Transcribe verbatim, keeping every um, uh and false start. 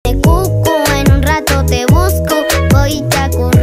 cucu, en un rato te busco. Voy a